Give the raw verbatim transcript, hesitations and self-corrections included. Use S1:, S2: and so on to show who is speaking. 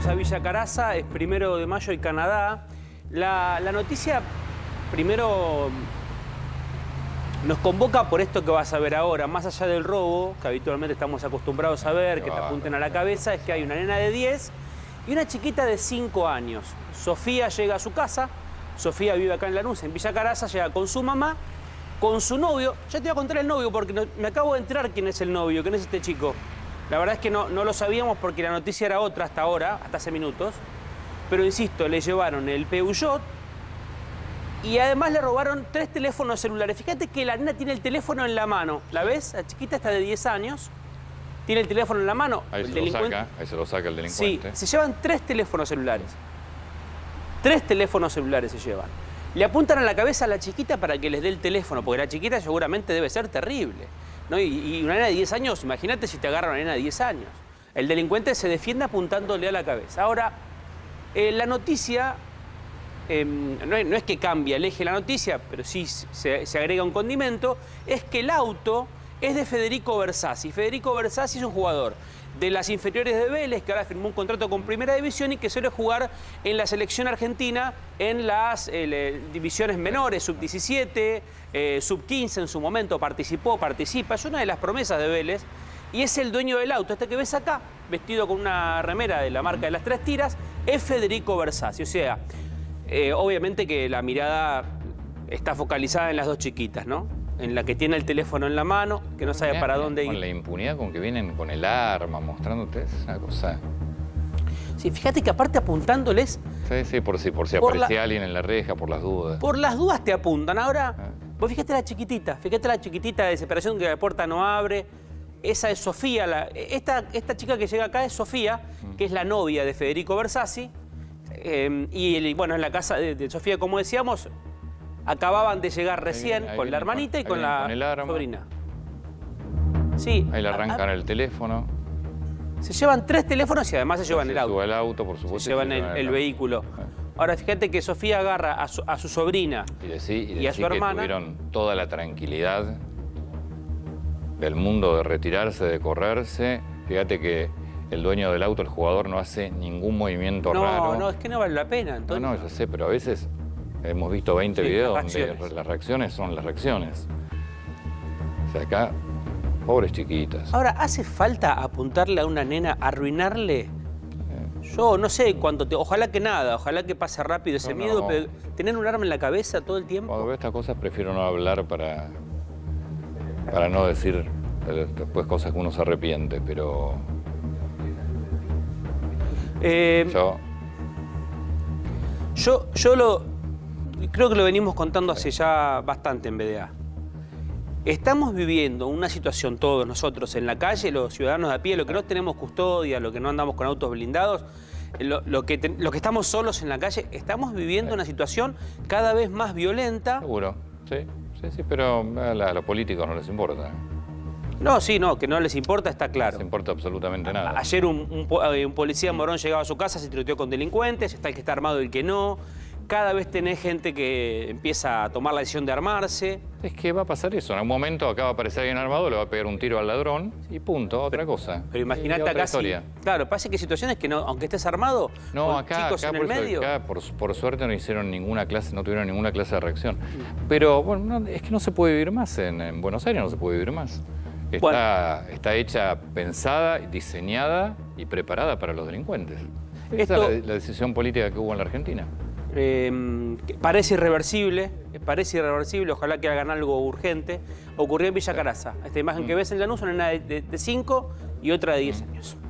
S1: a Villa Caraza, es primero de mayo y Canadá. La, la noticia, primero, nos convoca por esto que vas a ver ahora. Más allá del robo, que habitualmente estamos acostumbrados a ver, que te apunten a la cabeza, es que hay una nena de diez y una chiquita de cinco años. Sofía llega a su casa, Sofía vive acá en Lanús, en Villa Caraza, llega con su mamá, con su novio. Ya te voy a contar el novio porque no, me acabo de enterar quién es el novio, quién es este chico. La verdad es que no, no lo sabíamos porque la noticia era otra hasta ahora, hasta hace minutos. Pero insisto, le llevaron el Peugeot y además le robaron tres teléfonos celulares. Fíjate que la nena tiene el teléfono en la mano. ¿La ves? La chiquita está de diez años. Tiene el teléfono en la mano.
S2: Ahí
S1: el
S2: se lo saca, ahí se lo saca el delincuente.
S1: Sí, se llevan tres teléfonos celulares. Tres teléfonos celulares se llevan. Le apuntan a la cabeza a la chiquita para que les dé el teléfono, porque la chiquita seguramente debe ser terrible, ¿no? Y, y una nena de diez años, imagínate si te agarra una nena de diez años. El delincuente se defiende apuntándole a la cabeza. Ahora, eh, la noticia, eh, no, es, no es que cambia el eje de la noticia, pero sí se, se agrega un condimento, es que el auto es de Federico Bersassi. Federico Bersassi es un jugador de las inferiores de Vélez, que ahora firmó un contrato con Primera División y que suele jugar en la selección argentina en las eh, divisiones menores, sub diecisiete, eh, sub quince en su momento, participó, participa, es una de las promesas de Vélez y es el dueño del auto. Este que ves acá, vestido con una remera de la marca de las tres tiras, es Federico Bersassi. O sea, eh, obviamente que la mirada está focalizada en las dos chiquitas, ¿no? En la que tiene el teléfono en la mano, que no sabe para dónde ir.
S2: Con la impunidad con que vienen con el arma, mostrándote, es una cosa...
S1: Sí, fíjate que aparte apuntándoles...
S2: Sí, sí, por si, por si
S1: por
S2: aparecía
S1: la,
S2: alguien en la reja, por las dudas.
S1: Por las dudas te apuntan. Ahora,
S2: ah.
S1: vos fíjate la chiquitita, fíjate la chiquitita de desesperación que la puerta no abre. Esa es Sofía. La, esta, esta chica que llega acá es Sofía, mm. que es la novia de Federico Bersassi. Eh, y bueno, en la casa de, de Sofía, como decíamos... Acababan de llegar recién ahí, ahí con la hermanita con, y con la con sobrina. Sí.
S2: Ahí le arrancan a, a, el teléfono.
S1: Se llevan tres teléfonos y además se llevan
S2: se
S1: el auto.
S2: Se el auto, por supuesto.
S1: Se llevan el, el, el vehículo. Ahora, fíjate que Sofía agarra a su, a su sobrina
S2: y, decí, y,
S1: y a su hermana.
S2: Que tuvieron toda la tranquilidad del mundo de retirarse, de correrse. Fíjate que el dueño del auto, el jugador, no hace ningún movimiento
S1: no,
S2: raro.
S1: No, no, es que no vale la pena. Entonces...
S2: No, no, yo sé, pero a veces... Hemos visto veinte sí, videos donde reacciones. las reacciones son las reacciones. O sea, acá, pobres chiquitas.
S1: Ahora, ¿hace falta apuntarle a una nena, arruinarle? Eh. Yo no sé cuánto... Te... Ojalá que nada, ojalá que pase rápido ese no, miedo, no. pero tener un arma en la cabeza todo el tiempo...
S2: Cuando veo estas cosas prefiero no hablar para, para no decir después cosas que uno se arrepiente, pero...
S1: Eh,
S2: yo...
S1: Yo, yo lo... Creo que lo venimos contando hace ya bastante en B D A. Estamos viviendo una situación todos nosotros en la calle, los ciudadanos de a pie, los que no tenemos custodia, los que no andamos con autos blindados, lo, lo que, te, lo que estamos solos en la calle, estamos viviendo una situación cada vez más violenta.
S2: Seguro, sí, sí, sí, pero a, la, a los políticos no les importa.
S1: No, sí, no, que no les importa, está claro.
S2: No les importa absolutamente nada.
S1: A, ayer un, un, un policía morón llegaba a su casa, se tiroteó con delincuentes, está el que está armado y el que no. Cada vez tenés gente que empieza a tomar la decisión de armarse.
S2: Es que va a pasar eso. En algún momento acá va a aparecer alguien armado, le va a pegar un tiro al ladrón y punto, otra cosa.
S1: Pero imagínate acá sí. Claro, pasa que hay situaciones que no, aunque estés armado,
S2: no,
S1: con
S2: acá,
S1: chicos
S2: acá,
S1: en el
S2: por
S1: medio.
S2: Acá, por, por suerte, no hicieron ninguna clase, no tuvieron ninguna clase de reacción. Pero bueno, no, es que no se puede vivir más. En, en Buenos Aires no se puede vivir más. Está, bueno. está hecha, pensada, diseñada y preparada para los delincuentes. Esa Esto... es la, la decisión política que hubo en la Argentina.
S1: Eh, parece irreversible, parece irreversible, ojalá que hagan algo urgente. Ocurrió en Villa Caraza. Esta imagen que ves en Lanús, una nena de cinco y otra de diez años.